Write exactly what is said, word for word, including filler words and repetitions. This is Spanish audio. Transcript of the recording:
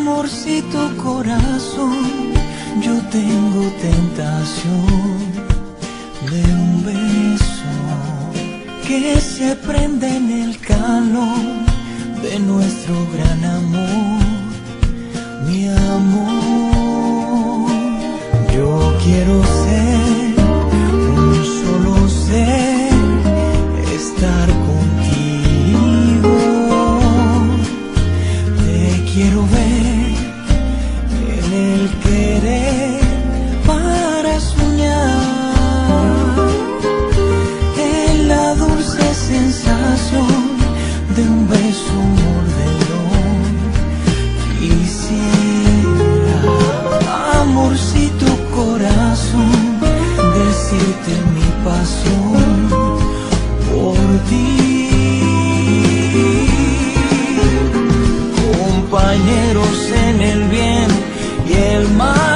Amorcito corazón, yo tengo tentación de un beso que se prende en el calor de nuestro gran amor, mi amor. Yo quiero ser un solo ser, estar contigo. Te quiero ver en el querer para soñar, en la dulce sensación de un beso mordedor. Quisiera, amorcito corazón, decirte mi pasión por ti. Compañeros en el bien y el mal,